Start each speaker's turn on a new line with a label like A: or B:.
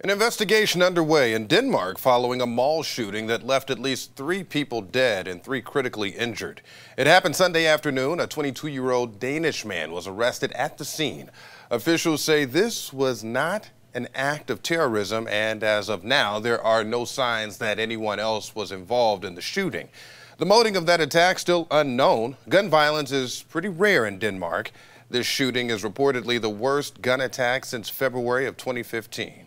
A: An investigation underway in Denmark following a mall shooting that left at least 3 people dead and 3 critically injured. It happened Sunday afternoon. A 22-year-old Danish man was arrested at the scene. Officials say this was not an act of terrorism, and as of now, there are no signs that anyone else was involved in the shooting. The motive of that attack still unknown. Gun violence is pretty rare in Denmark. This shooting is reportedly the worst gun attack since February of 2015.